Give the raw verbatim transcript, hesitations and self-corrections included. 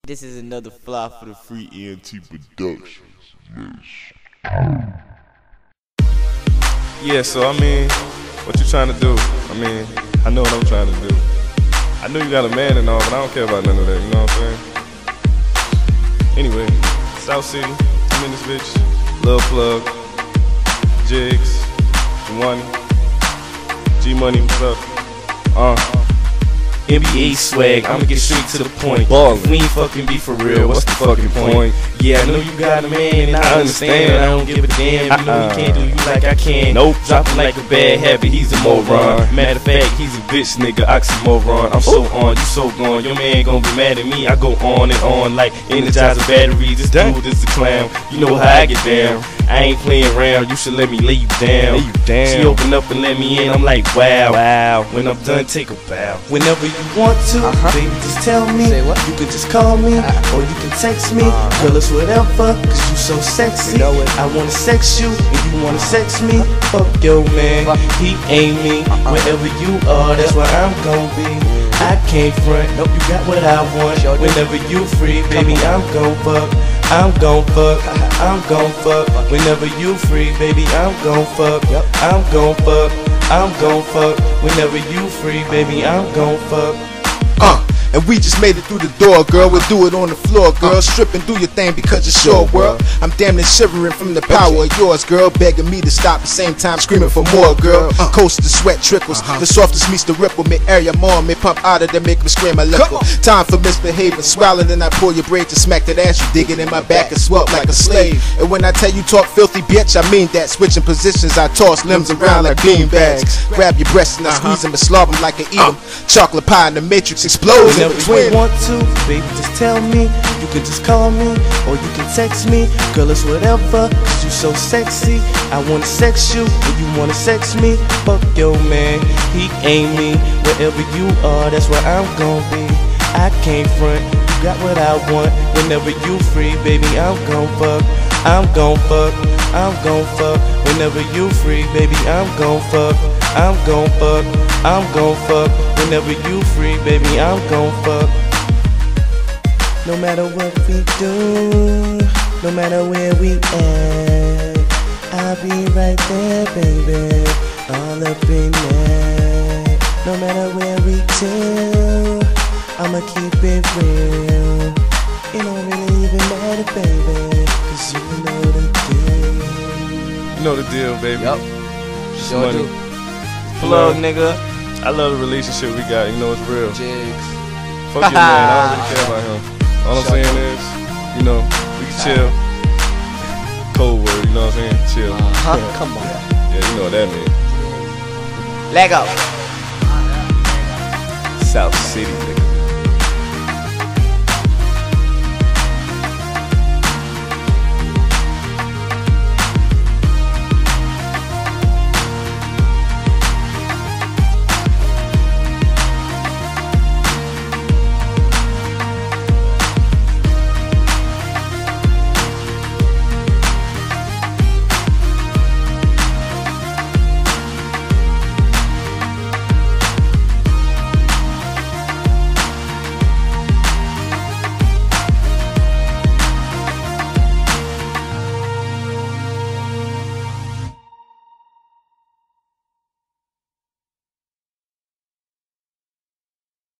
This is another fly for the free E N T Productions. Yeah, so I mean, what you trying to do? I mean, I know what I'm trying to do. I know you got a man and all, but I don't care about none of that, you know what I'm saying? Anyway, South City, I'm in this bitch. Lil Plug, Jigs, One, G Money, what's up? Uh. N B A swag, I'ma get straight to the point. Ballin'. If we ain't fucking be for real, what's the fucking point? Yeah, I know you got a man, and I understand. I don't give a damn, you know he can't do you like I can. Nope, drop him like a bad habit, he's a moron. Matter of fact, he's a bitch nigga, oxymoron. I'm so on, you so gone, your man gon' be mad at me. I go on and on like Energizer batteries. This dude is a clown, you know how I get down. I ain't playing around, you should let me lay you down. Lay you down. She open up and let me in, I'm like wow, wow. When I'm done, take a bow. Whenever you want to, uh-huh. Baby, just tell me. Say what? You can just call me, uh-huh. Or you can text me. uh-huh. Girl, it's whatever, cause you so sexy. You know it. I wanna sex you, and you wanna sex me. Fuck your man, Fuck. He ain't me. uh-uh. Wherever you are, that's where I'm gon' be. I can't front, nope, you got what I want. Sure. Whenever you free, baby, I'm gon' fuck. I'm gon' fuck, I'm gon' fuck. Whenever you free, baby, I'm gon' fuck. I'm gon' fuck, I'm gon' fuck. Whenever you free, baby, I'm gon' fuck. Uh, and we just made it through the door, girl. We'll do it on the floor, girl. Strip and do your thing because it's your world. I'm damn near shivering from the power of yours, girl. Begging me to stop, at the same time screaming for more, girl. Coast the sweat trickles, the softest meets the ripple. Me area more, me pump out of there, make me scream a little. Time for misbehaving, swallowing, then I pull your braid to smack that ass. You dig it in my back and swell like a slave. And when I tell you talk filthy, bitch, I mean that. Switching positions, I toss limbs around like bean bags. Grab your breasts and I squeeze them and slob them like an eat 'em. Chocolate pie in the matrix explodes. Whenever you want to, baby, just tell me. You can just call me, or you can text me. Girl, it's whatever, cause you so sexy. I wanna sex you, and you wanna sex me. Fuck your man, he ain't me. Wherever you are, that's where I'm gon' be. I can't front, you got what I want. Whenever you free, baby, I'm gon' fuck. I'm gon' fuck, I'm gon' fuck. Whenever you free, baby, I'm gon' fuck. I'm gon' fuck, I'm gon' fuck. Whenever you free, baby, I'm gon' fuck. No matter what we do, no matter where we at, I'll be right there, baby, all up in there. No matter where we do, I'ma keep it real. It don't really even matter, baby, cause you know the deal. You know the deal, baby. Yup. Sure Money. do. Plug, nigga. I love the relationship we got, you know it's real. Jigs. Fuck your man, I don't really care about him. All I'm saying is, you know, we can chill. Cold word, you know what I'm saying? Chill. Uh-huh. Come on. Yeah, you know what that means. Let go. South City, nigga.